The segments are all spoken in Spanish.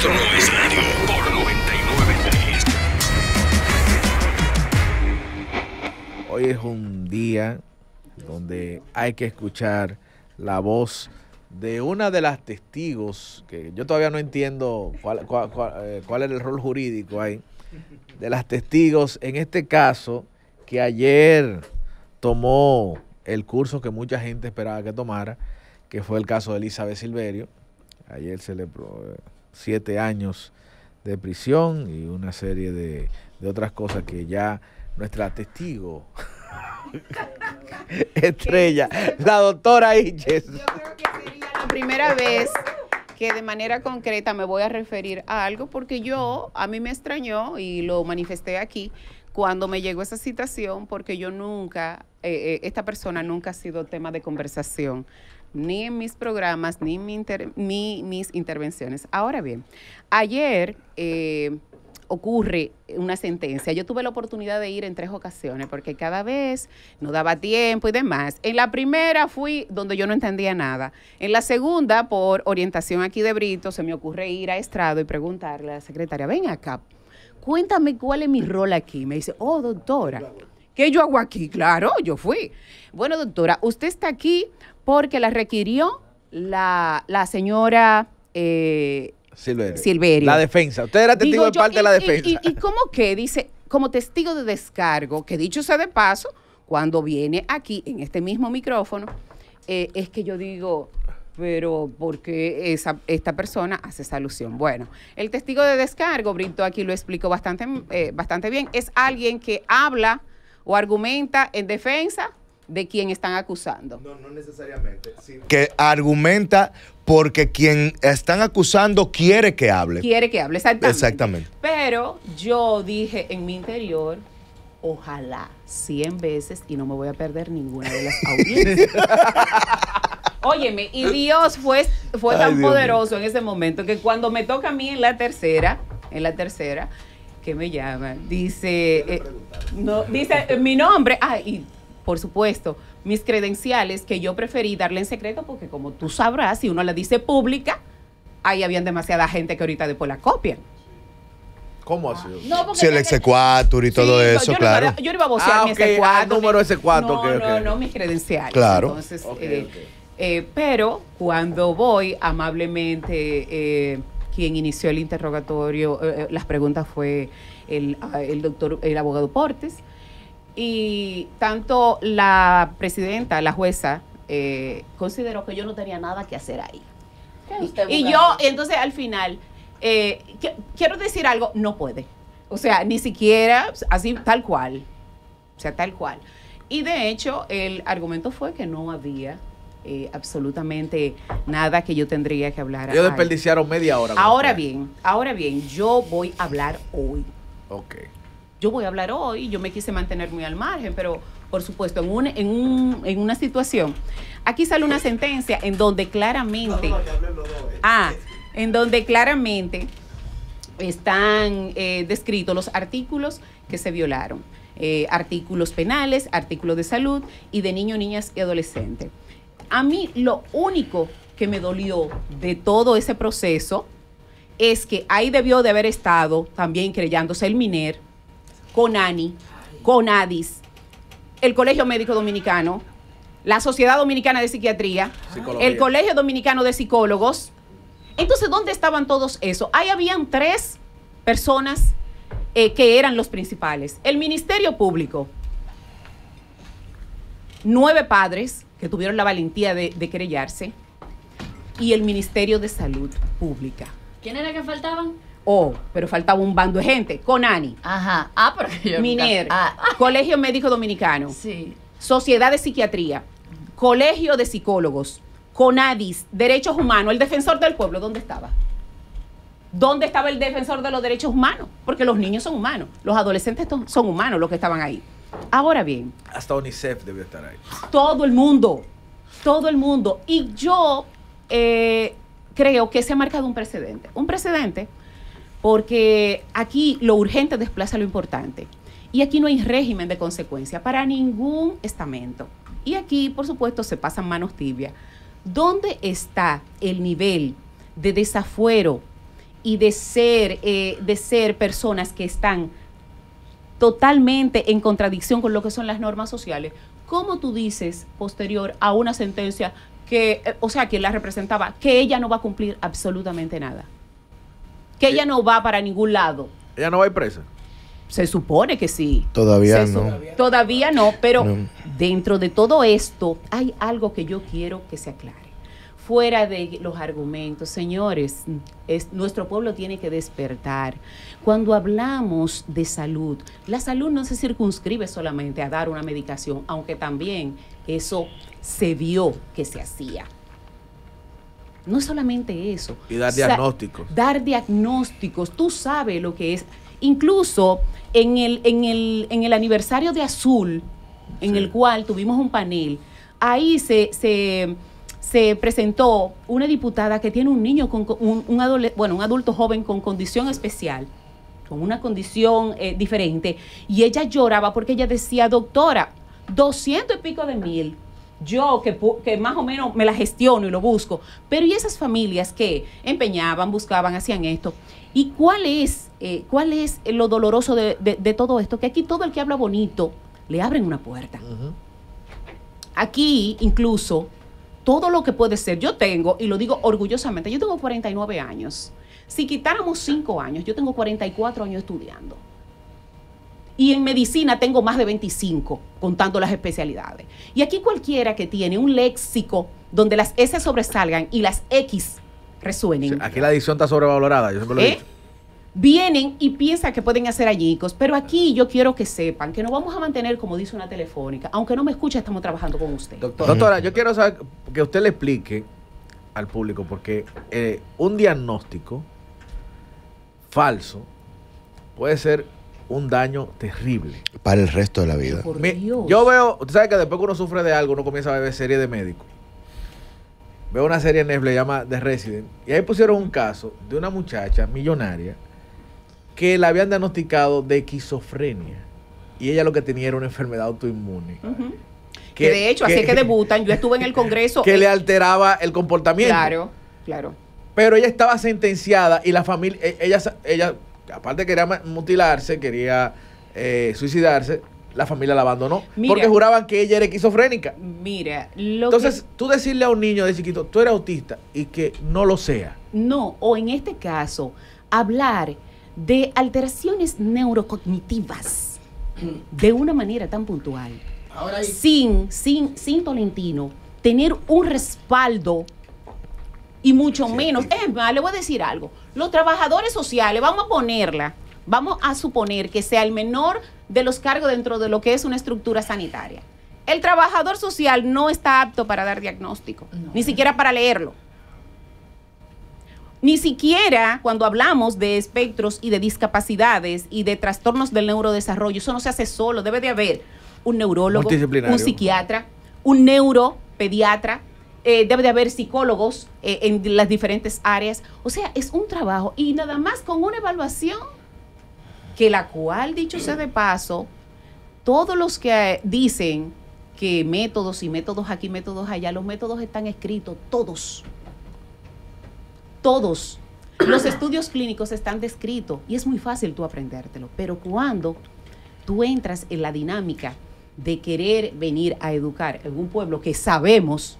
Esto no es radio por 99.3. Hoy es un día donde hay que escuchar la voz de una de las testigos, que yo todavía no entiendo cuál era el rol jurídico ahí, de las testigos en este caso, que ayer tomó el curso que mucha gente esperaba que tomara, que fue el caso de Elizabeth Silverio. Ayer se le 7 años de prisión y una serie de otras cosas que ya nuestra testigo estrella, la doctora Iches. Yo creo que sería la primera vez que de manera concreta me voy a referir a algo, porque a mí me extrañó y lo manifesté aquí cuando me llegó esa citación, porque yo nunca, esta persona nunca ha sido tema de conversación, ni en mis programas, ni mis intervenciones. Ahora bien, ayer ocurre una sentencia. Yo tuve la oportunidad de ir en 3 ocasiones, porque cada vez no daba tiempo y demás. En la primera fui donde yo no entendía nada. En la segunda, por orientación aquí de Brito, se me ocurre ir a estrado y preguntarle a la secretaria, ven acá, cuéntame cuál es mi rol aquí. Me dice, oh, doctora, ¿qué yo hago aquí? Claro, yo fui. Bueno, doctora, usted está aquí porque la requirió la señora Silverio. La defensa. Usted era testigo de parte de la defensa. ¿Y cómo que? Dice, como testigo de descargo, que dicho sea de paso, cuando viene aquí, en este mismo micrófono, es que yo digo, pero ¿por qué esta persona hace esa alusión? Bueno, el testigo de descargo, Brito aquí lo explicó bastante bien, es alguien que habla o argumenta en defensa de quien están acusando. No necesariamente. Sí. Que argumenta porque quien están acusando quiere que hable. Quiere que hable, exactamente. Pero yo dije en mi interior, ojalá 100 veces y no me voy a perder ninguna de las audiencias. Óyeme, y Dios fue tan poderoso en ese momento que cuando me toca a mí en la tercera, que me llama, dice mi nombre, y por supuesto, mis credenciales, que yo preferí darle en secreto, porque como tú sabrás, si uno la dice pública, ahí habían demasiada gente que ahorita después la copian. ¿Cómo ha sido? No, si el exequatur y todo eso, claro. Yo no iba a vocear mi okay, exequatur. Número exequatur. No, mis credenciales. Claro. Entonces, pero cuando voy, amablemente, quien inició el interrogatorio, las preguntas fue el abogado Portes. Y tanto la presidenta, la jueza, consideró que yo no tenía nada que hacer ahí. Y yo, entonces al final, quiero decir algo, no puede. O sea, ni siquiera así, tal cual. O sea, tal cual. Y de hecho, el argumento fue que no había absolutamente nada que yo tendría que hablar. Ellos desperdiciaron media hora. Ahora bien, yo voy a hablar hoy. Ok. Yo voy a hablar hoy, yo me quise mantener muy al margen, pero por supuesto, en una situación, aquí sale una sentencia en donde claramente, están descritos los artículos que se violaron, artículos penales, artículos de salud y de niños, niñas y adolescentes. A mí lo único que me dolió de todo ese proceso es que ahí debió de haber estado también querellándose el MINER, CONANI, CONADIS, el Colegio Médico Dominicano, la Sociedad Dominicana de Psiquiatría, Psicología, el Colegio Dominicano de Psicólogos. Entonces, ¿dónde estaban todos esos? Ahí habían 3 personas que eran los principales. El Ministerio Público, 9 padres que tuvieron la valentía de querellarse, y el Ministerio de Salud Pública. ¿Quién era que faltaban? Pero faltaba un bando de gente. CONANI. Ajá. Pero yo MINER. Colegio Médico Dominicano. Sí. Sociedad de Psiquiatría. Colegio de Psicólogos. CONADIS. Derechos Humanos. El Defensor del Pueblo, ¿dónde estaba? ¿Dónde estaba el defensor de los derechos humanos? Porque los niños son humanos. Los adolescentes son humanos los que estaban ahí. Ahora bien. Hasta UNICEF debió estar ahí. Todo el mundo. Y yo creo que se ha marcado un precedente. Un precedente porque aquí lo urgente desplaza lo importante. Y aquí no hay régimen de consecuencia para ningún estamento. Y aquí, por supuesto, se pasan manos tibias. ¿Dónde está el nivel de desafuero y de ser personas que están totalmente en contradicción con lo que son las normas sociales, ¿cómo tú dices, posterior a una sentencia que, o sea, quien la representaba, que ella no va a cumplir absolutamente nada? Que ella no va para ningún lado. ¿Ella no va a ir presa? Se supone que sí. Todavía no. Todavía no, pero No. dentro de todo esto hay algo que yo quiero que se aclare. Fuera de los argumentos, señores, nuestro pueblo tiene que despertar. Cuando hablamos de salud, la salud no se circunscribe solamente a dar una medicación, aunque también eso se vio que se hacía. No es solamente eso. Y dar diagnósticos. Dar diagnósticos. Tú sabes lo que es. Incluso en el aniversario de Azul, en Sí. el cual tuvimos un panel, ahí se presentó una diputada que tiene un niño, un adulto joven con condición especial, con una condición diferente, y ella lloraba porque ella decía, doctora, 200 y pico de mil, yo que más o menos me la gestiono y lo busco, pero ¿y esas familias que empeñaban, buscaban, hacían esto? ¿Y cuál es lo doloroso de todo esto? Que aquí todo el que habla bonito le abren una puerta. Aquí incluso todo lo que puede ser, yo tengo, y lo digo orgullosamente, yo tengo 49 años. Si quitáramos 5 años, yo tengo 44 años estudiando. Y en medicina tengo más de 25, contando las especialidades. Y aquí cualquiera que tiene un léxico donde las S sobresalgan y las X resuenen, Aquí la adicción está sobrevalorada, yo siempre lo he dicho. vienen y piensan que pueden hacer añicos. Pero aquí yo quiero que sepan que nos vamos a mantener, como dice una telefónica. Aunque no me escuche, estamos trabajando con usted. Doctora, yo quiero saber que usted le explique al público, porque un diagnóstico falso puede ser un daño terrible. Para el resto de la vida. Por Dios. Yo veo, usted sabe que después que uno sufre de algo, uno comienza a ver series de médicos. Veo una serie en Netflix, se llama The Resident, y ahí pusieron un caso de una muchacha millonaria que la habían diagnosticado de esquizofrenia, y ella lo que tenía era una enfermedad autoinmune. Ujú. Que de hecho, así es que debutan. Yo estuve en el Congreso. que le alteraba el comportamiento. Claro, claro. Pero ella estaba sentenciada y la familia, ella aparte quería mutilarse, quería suicidarse, la familia la abandonó. Mira. Porque juraban que ella era esquizofrénica. Mira, Entonces, tú decirle a un niño de chiquito, tú eres autista, y que no lo sea. no, o en este caso, hablar de alteraciones neurocognitivas de una manera tan puntual, sin Tolentino tener un respaldo y mucho menos. Es más, le voy a decir algo. Los trabajadores sociales, vamos a suponer que sea el menor de los cargos dentro de lo que es una estructura sanitaria. El trabajador social no está apto para dar diagnóstico, ni siquiera para leerlo. Ni siquiera cuando hablamos de espectros y de discapacidades y de trastornos del neurodesarrollo, eso no se hace solo. Debe de haber un neurólogo, Multidisciplinario. un psiquiatra, un neuropediatra, debe de haber psicólogos en las diferentes áreas. O sea, es un trabajo, y nada más con una evaluación, que la cual, dicho sea de paso, todos los que dicen que métodos y métodos aquí, métodos allá, los métodos están escritos, todos. Todos. Los estudios clínicos están descritos y es muy fácil tú aprendértelo. Pero cuando tú entras en la dinámica de querer venir a educar en un pueblo que sabemos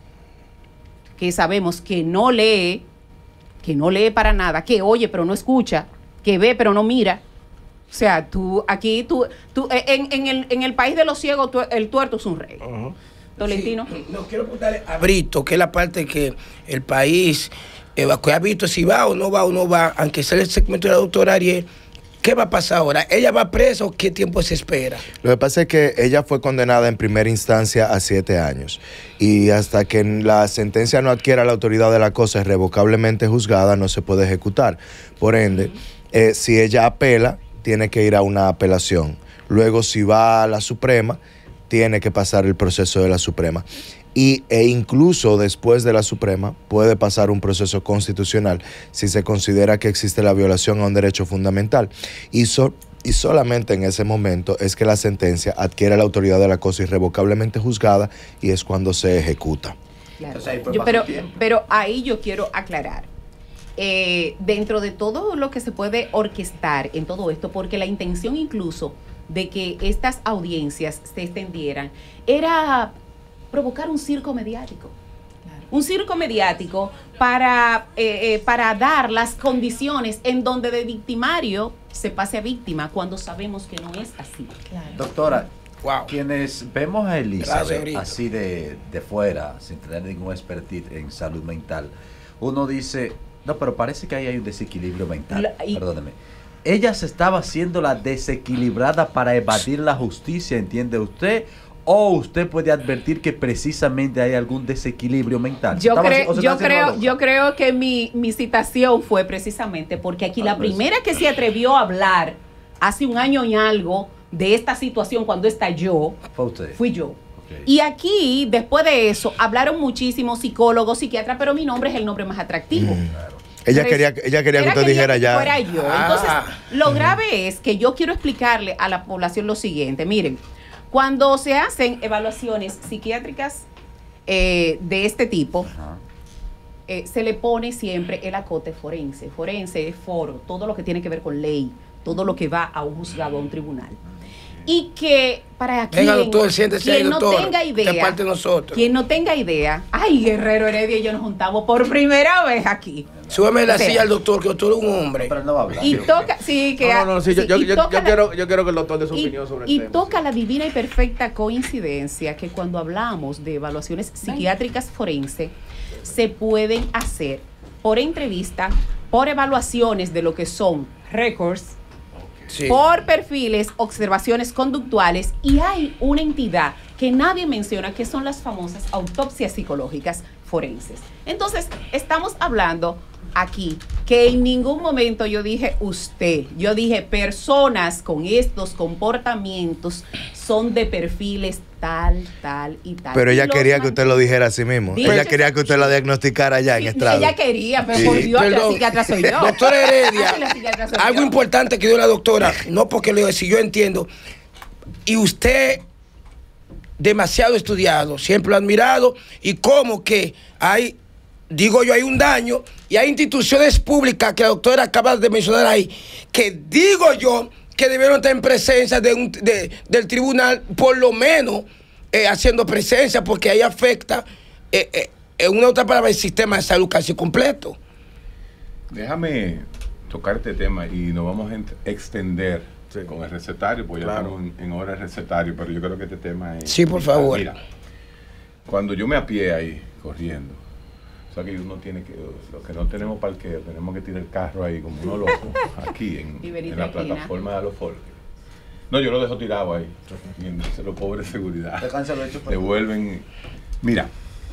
que no lee para nada, que oye pero no escucha, que ve pero no mira. O sea, en el país de los ciegos, el tuerto es un rey. Tolentino. Sí, no, quiero preguntarle a Brito, que es la parte que el país que ha visto si va o no va, aunque sea el segmento de la doctora Ariel. ¿Qué va a pasar ahora? ¿Ella va presa o qué tiempo se espera? Lo que pasa es que ella fue condenada en primera instancia a 7 años. Y hasta que la sentencia no adquiera la autoridad de la cosa irrevocablemente juzgada, no se puede ejecutar. Por ende, si ella apela, tiene que ir a una apelación. Luego, si va a la Suprema, tiene que pasar el proceso de la Suprema. E incluso después de la Suprema puede pasar un proceso constitucional si se considera que existe la violación a un derecho fundamental. Y solamente en ese momento es que la sentencia adquiere la autoridad de la cosa irrevocablemente juzgada, y es cuando se ejecuta. Claro. O sea, después Yo- pasa pero, un tiempo. pero ahí yo quiero aclarar. dentro de todo lo que se puede orquestar en todo esto, porque la intención incluso de que estas audiencias se extendieran era provocar un circo mediático. Un circo mediático para dar las condiciones en donde de victimario se pase a víctima, cuando sabemos que no es así. Doctora, Wow. quienes vemos a Elisa Gracias, Brito. así de fuera, sin tener ningún expertise en salud mental, uno dice, no, pero parece que ahí hay un desequilibrio mental. Perdóneme. Ella se estaba haciendo la desequilibrada para evadir la justicia, ¿entiende usted? O usted puede advertir que precisamente hay algún desequilibrio mental. Yo creo que mi citación fue precisamente porque aquí la primera que se atrevió a hablar hace un año y algo de esta situación cuando estalló fui yo. Okay. Y aquí, después de eso, hablaron muchísimos psicólogos, psiquiatras, pero mi nombre es el nombre más atractivo. Ella quería que usted dijera ya. Fuera yo. Entonces, lo grave es que yo quiero explicarle a la población lo siguiente. Miren, cuando se hacen evaluaciones psiquiátricas de este tipo, se le pone siempre el acote forense. Forense es foro, todo lo que tiene que ver con ley, todo lo que va a un juzgado, a un tribunal. Y que para quien, doctor, siéntese ahí, quien no doctor, tenga idea, de parte de nosotros. quien no tenga idea, ay, Guerrero Heredia y yo nos juntamos por primera vez aquí. Súbeme la O sea, silla al doctor, que el doctor es un hombre. Pero no va a hablar. Y toca, sí, que Sí, sí, yo y toca la- quiero que el doctor dé su y, opinión sobre y el tema. toca la divina y perfecta coincidencia que cuando hablamos de evaluaciones psiquiátricas forense, se pueden hacer por entrevista, por evaluaciones de lo que son récords, Sí. por perfiles, observaciones conductuales, y hay una entidad que nadie menciona, que son las famosas autopsias psicológicas forenses. Entonces, estamos hablando aquí que en ningún momento yo dije usted, yo dije personas con estos comportamientos son de perfiles tal y tal. Pero ella Y los quería que usted lo dijera a sí mismo. Dicho Ella quería que usted la diagnosticara allá en Sí, estrado. ella quería, pero Sí. por Dios, que la Perdón. psiquiatra soy yo. Doctora Heredia, Ah, que la psiquiatra soy algo yo. importante que dio la doctora, no porque lo si yo entiendo, y usted demasiado estudiado, siempre lo ha admirado, y como que hay, digo yo, hay un daño, y hay instituciones públicas que la doctora acaba de mencionar ahí, que digo yo que debieron estar en presencia del tribunal, por lo menos haciendo presencia, porque ahí afecta, en una otra palabra, el sistema de salud casi completo. Déjame tocar este tema y nos vamos a extender Sí. con el recetario, pues ya Claro. estamos en hora de recetario, pero yo creo que este tema es... Sí, por favor. Mira, cuando yo me apié ahí, corriendo, o sea que uno tiene que, los que no tenemos parqueo, tenemos que tirar el carro ahí como uno loco, aquí en la plataforma de Alofolk. No, yo lo dejo tirado ahí, y los pobres seguridad. Devuelven. Mira,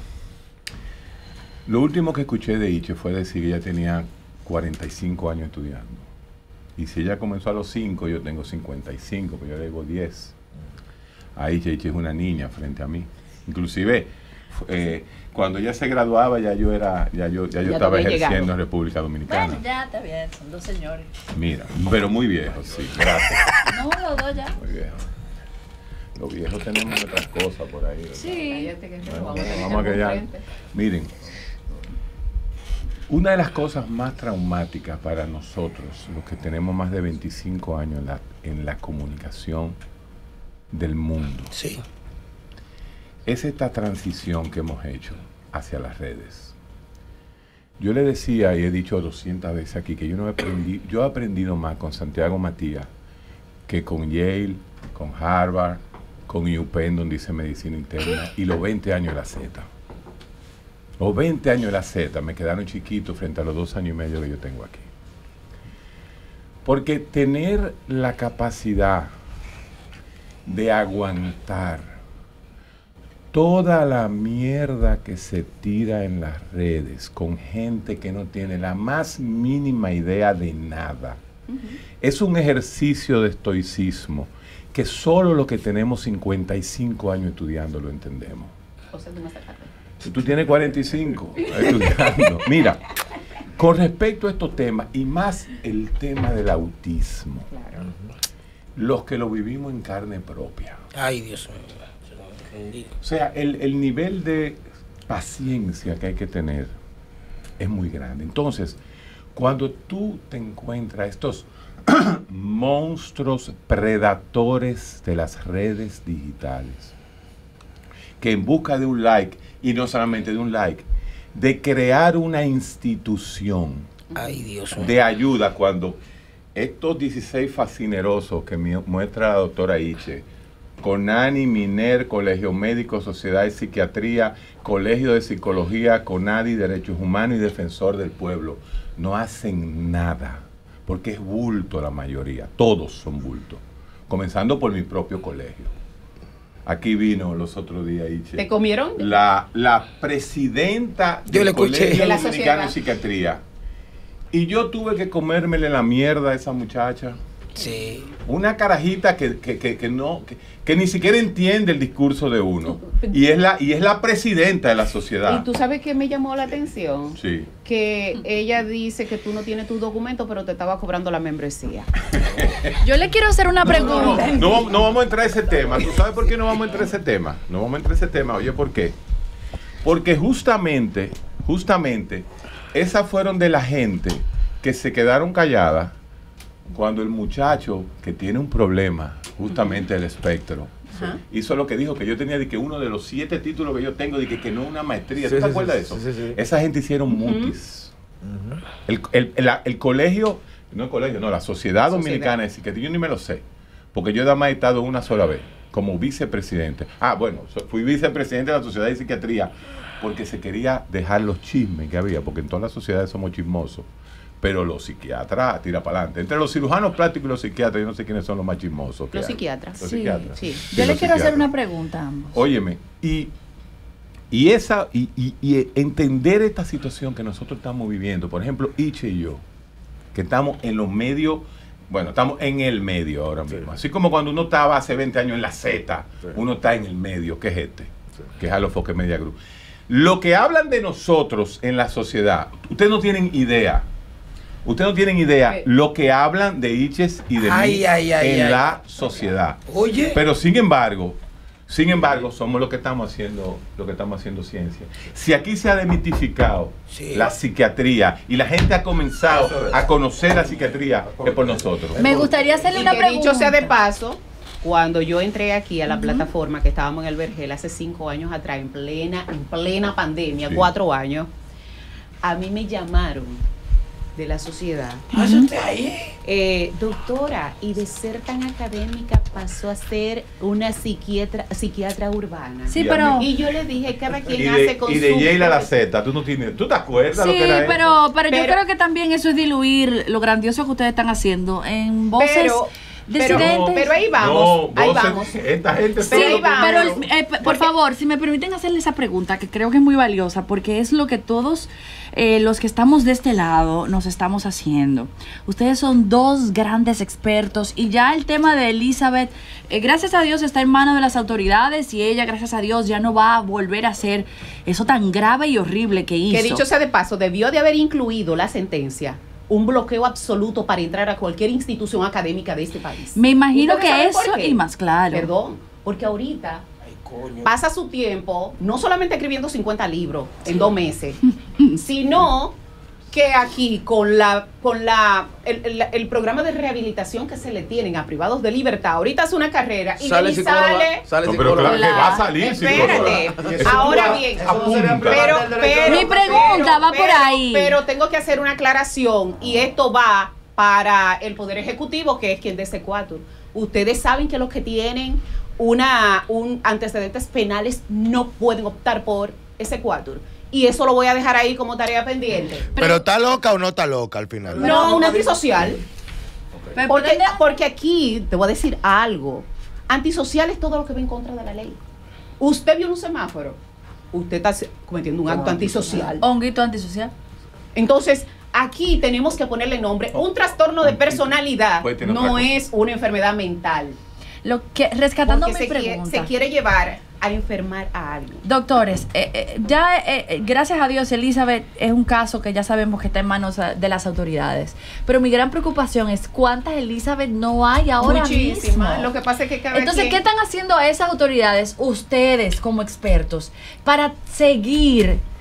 lo último que escuché de Iche fue decir que ella tenía 45 años estudiando. Y si ella comenzó a los 5, yo tengo 55, pues yo le digo 10. A Iche es una niña frente a mí. Inclusive, cuando ella se graduaba, ya yo estaba había ejerciendo llegado. en República Dominicana. Bueno, ya está bien, son dos señores. Mira, pero muy viejos, sí, gracias. No, los dos ya. Muy viejos. Los viejos tenemos otras cosas por ahí, ¿verdad? Sí. Cállate, que Bueno, vamos a tener vamos a que algún ya. frente. Miren, una de las cosas más traumáticas para nosotros, los que tenemos más de 25 años en la comunicación del mundo, Sí. es esta transición que hemos hecho hacia las redes. Yo le decía y he dicho 200 veces aquí que yo he aprendido más con Santiago Matías que con Yale, con Harvard, con UPenn, donde hice medicina interna, y los 20 años de la Z. Los 20 años de la Z me quedaron chiquitos frente a los 2 años y medio que yo tengo aquí. Porque tener la capacidad de aguantar toda la mierda que se tira en las redes con gente que no tiene la más mínima idea de nada, es un ejercicio de estoicismo que solo los que tenemos 55 años estudiando lo entendemos. O sea, tú me sacaste. Si tú tienes 45 estudiando. Mira, con respecto a estos temas, y más el tema del autismo, Claro. los que lo vivimos en carne propia. Ay, Dios mío. O sea, el nivel de paciencia que hay que tener es muy grande. Entonces, cuando tú te encuentras estos monstruos predatores de las redes digitales, que en busca de un like, y no solamente de un like, de crear una institución Ay, Dios mío. de ayuda, cuando estos 16 fascinerosos que muestra la doctora Iche, CONANI, MINER, Colegio Médico, Sociedad de Psiquiatría, Colegio de Psicología, CONADI, Derechos Humanos y Defensor del Pueblo, no hacen nada, porque es bulto la mayoría, todos son bulto, comenzando por mi propio colegio. Aquí vino los otros días, Iche. ¿Te comieron? La presidenta Yo del le escuché. Colegio De la Dominicano sociedad. de Psiquiatría. Y yo tuve que comérmele la mierda a esa muchacha. Sí. Una carajita que ni siquiera entiende el discurso de uno. Y es la presidenta de la Y sociedad. tú sabes que me llamó la atención. Sí. Que ella dice que tú no tienes tus documentos, pero te estaba cobrando la membresía. Yo le quiero hacer una pregunta. No vamos a entrar a ese tema. ¿Tú sabes por qué no vamos a entrar a ese tema? No vamos a entrar a ese tema. Oye, ¿por qué? Porque justamente, esas fueron de la gente que se quedaron calladas cuando el muchacho que tiene un problema, justamente el espectro, Ajá. hizo lo que dijo, que yo tenía de que uno de los 7 títulos que yo tengo, de que no una maestría. Sí, ¿Tú te sí, acuerdas sí, de eso? sí, sí. Esa gente hicieron mutis. El colegio, la Sociedad Dominicana de Psiquiatría, yo ni me lo sé, porque yo nada más he estado una sola vez como vicepresidente. Fui vicepresidente de la Sociedad de Psiquiatría porque se quería dejar los chismes que había, porque en todas las sociedades somos chismosos, pero los psiquiatras tira para adelante. Entre los cirujanos plásticos y los psiquiatras, yo no sé quiénes son los más chismosos. Los psiquiatras. Los Sí, psiquiatras. sí. Yo le los quiero hacer psiquiatras. una pregunta a ambos. Óyeme, y entender esta situación que nosotros estamos viviendo, por ejemplo, Iche y yo, que estamos en los medios, bueno, estamos en el medio ahora mismo. Así como cuando uno estaba hace 20 años en la Z, uno está en el medio, que es que es Alofoque Media Group. Lo que hablan de nosotros en la sociedad, ustedes no tienen idea. Ustedes no tienen idea lo que hablan de Iches y de mí en la sociedad. Oye. Pero sin embargo, somos los que estamos haciendo ciencia. Si aquí se ha demitificado la psiquiatría y la gente ha comenzado a conocer la psiquiatría, es por nosotros. Me gustaría hacerle Y una que pregunta. dicho sea de paso, cuando yo entré aquí a la plataforma que estábamos en el Vergel hace 5 años atrás, en plena pandemia, Sí. 4 años, a mí me llamaron de la sociedad. Doctora, y de ser tan académica pasó a ser una psiquiatra urbana. Sí, Y a pero... Y yo le dije, cada quien Y hace con de su... Yeila la Z, ¿tú te acuerdas lo Sí, que era eso? pero yo Pero- creo que también eso es diluir lo grandioso que ustedes están haciendo en voces disidentes. pero ahí vamos, ahí vamos. Esta gente Pero ahí Sí, vamos. pero por favor, si me permiten hacerle esa pregunta, que creo que es muy valiosa, porque es lo que todos los que estamos de este lado nos estamos haciendo. Ustedes son dos grandes expertos y ya el tema de Elizabeth, gracias a Dios está en manos de las autoridades y ella, gracias a Dios, ya no va a volver a hacer eso tan grave y horrible que hizo. Que dicho sea de paso, debió de haber incluido la sentencia un bloqueo absoluto para entrar a cualquier institución académica de este país. Me imagino ¿Ustedes que saben por eso qué? y más claro. Perdón, porque ahorita pasa su tiempo no solamente escribiendo 50 libros en 2 meses, sino que aquí con el programa de rehabilitación que se le tienen a privados de libertad, ahorita hace una carrera y Sale de ahí psicóloga, sale... sale No, pero psicóloga. claro que va a salir. Espérate, psicóloga. ahora bien, pero Mi pregunta va por ahí. Pero tengo que hacer una aclaración y esto va para el Poder Ejecutivo, que es quien de ese cuatro. Ustedes saben que los que tienen antecedentes penales no pueden optar por ese cuatro. Y eso lo voy a dejar ahí como tarea pendiente. Pero ¿está loca o no está loca al final? No, un antisocial. Pero Porque aquí te voy a decir algo. Antisocial es todo lo que va en contra de la ley. Usted vio un semáforo, usted está cometiendo un acto antisocial. honguito antisocial. Entonces, aquí tenemos que ponerle nombre. Un trastorno de personalidad Puede tener otra no cosa. es una enfermedad mental. Rescatando Porque mi pregunta. se quiere llevar a enfermar a alguien. Doctores, gracias a Dios, Elizabeth es un caso que ya sabemos que está en manos de las autoridades. Pero mi gran preocupación es cuántas Elizabeth no hay ahora mismo. Muchísimas. Lo que pasa es que cada Entonces, quien- ¿qué están haciendo esas autoridades, ustedes como expertos, para seguir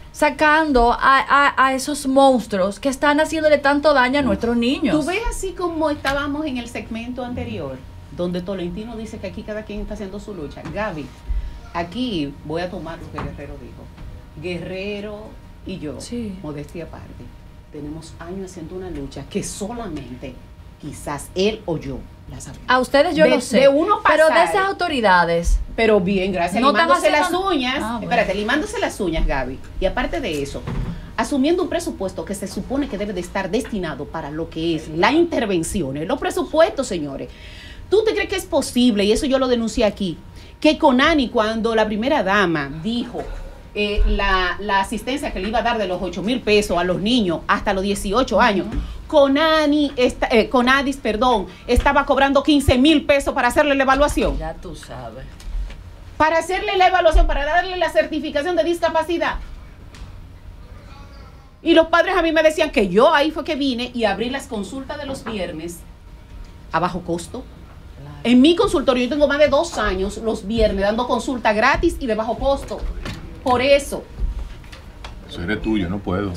sacando a esos monstruos que están haciéndole tanto daño a nuestros niños. Tú ves así como estábamos en el segmento anterior, donde Tolentino dice que aquí cada quien está haciendo su lucha. Gaby, aquí voy a tomar lo que Guerrero dijo. Guerrero y yo, modestia aparte, tenemos años haciendo una lucha que solamente quizás él o yo la sabemos. A ustedes yo lo sé, pero de esas autoridades. Pero bien, gracias. No limándose están las haciendo... uñas. Espérate, limándose las uñas, Gaby. Y aparte de eso, asumiendo un presupuesto que se supone que debe de estar destinado para lo que es la intervención, los presupuestos, señores. ¿Tú te crees que es posible, y eso yo lo denuncié aquí, que Conani, cuando la primera dama dijo la asistencia que le iba a dar de los 8,000 pesos a los niños hasta los 18 años, Conadis, estaba cobrando 15,000 pesos para hacerle la evaluación? Ya tú sabes. Para hacerle la evaluación, para darle la certificación de discapacidad. Y los padres a mí me decían que yo ahí fue que vine y abrí las consultas de los viernes a bajo costo. En mi consultorio yo tengo más de 2 años los viernes dando consulta gratis y de bajo costo. Por eso. Eso eres tú, yo no puedo.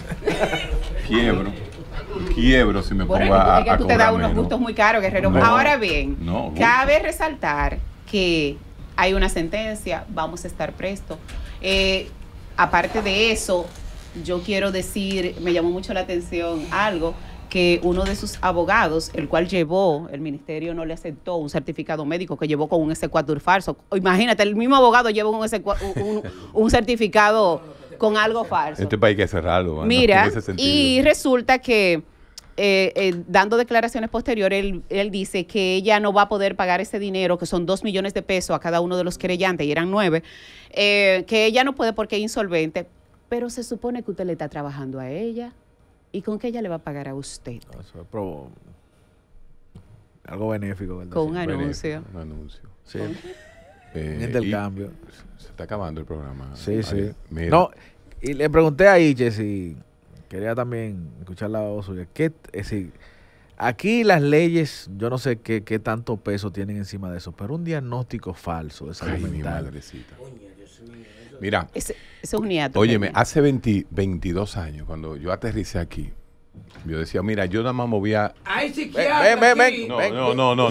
Quiebro si me pongo es que tú te das unos menos. gustos muy caros, Guerrero. No, ahora bien, no, cabe resaltar que hay una sentencia, vamos a estar presto. Aparte de eso, yo quiero decir, me llamó mucho la atención algo, que uno de sus abogados, el cual llevó, el ministerio no le aceptó un certificado médico que llevó con un S4 falso. Imagínate, el mismo abogado lleva un certificado con algo falso. Este país hay que cerrarlo. ¿no? Mira, y resulta que dando declaraciones posteriores, él dice que ella no va a poder pagar ese dinero, que son 2 millones de pesos a cada uno de los querellantes, y eran 9, que ella no puede porque es insolvente, pero se supone que usted le está trabajando a ella. ¿Y con qué ella le va a pagar a usted? No, eso es algo benéfico. ¿verdad? Con un anuncio. Un anuncio. Sí. Un intercambio. Se está acabando el programa. Sí, sí. Mira. No, y le pregunté a Iche si quería también escuchar la voz suya. Aquí las leyes, yo no sé qué tanto peso tienen encima de eso, pero un diagnóstico falso de salud mental. Mira, eso es un hiato. Óyeme, hace 22 años, cuando yo aterricé aquí, yo decía, mira, yo nada más movía... ¡Ay, psiquiatra! Ven. No.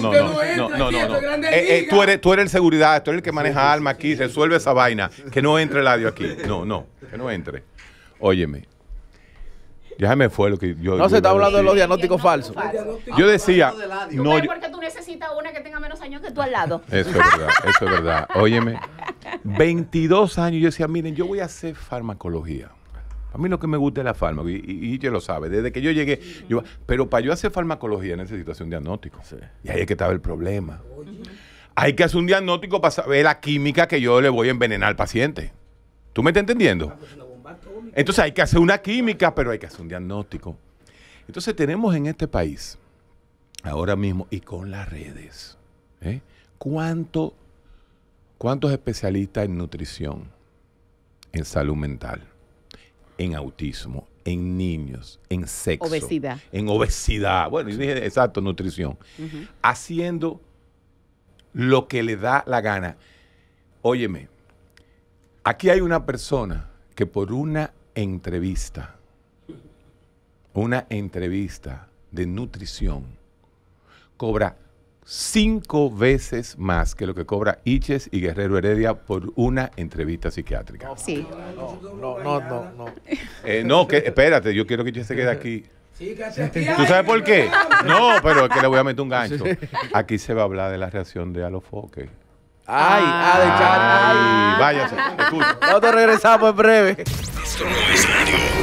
Tú eres el seguridad, tú eres el que maneja alma aquí, resuelve esa vaina. Que no entre el audio aquí. No, que no entre. Óyeme. Ya me fue lo que yo... No se está hablando de los diagnósticos falsos. Yo decía... No, porque tú necesitas una que tenga menos años que tú al lado. Eso es verdad. Óyeme, 22 años yo decía, miren, yo voy a hacer farmacología. A mí lo que me gusta es la fármaca, y ella lo sabe. Desde que yo llegué, pero para yo hacer farmacología necesito hacer un diagnóstico. Sí. Y ahí es que estaba el problema. Hay que hacer un diagnóstico para saber la química que yo le voy a envenenar al paciente. ¿Tú me estás entendiendo? Entonces hay que hacer una química, pero hay que hacer un diagnóstico. Entonces tenemos en este país, ahora mismo, y con las redes, ¿cuántos especialistas en nutrición, en salud mental, en autismo, en niños, en sexo, en obesidad, bueno, yo dije exacto, nutrición, haciendo lo que le da la gana? Óyeme, aquí hay una persona que por una entrevista de nutrición cobra 5 veces más que lo que cobra Iches y Guerrero Heredia por una entrevista psiquiátrica. Sí. No, que espérate, yo quiero que Iches se quede aquí. ¿Tú sabes por qué? No, pero es que le voy a meter un gancho. Aquí se va a hablar de la reacción de Alofoque. De Chari. Váyase, escucha. Nosotros regresamos en breve. Esto no es radio.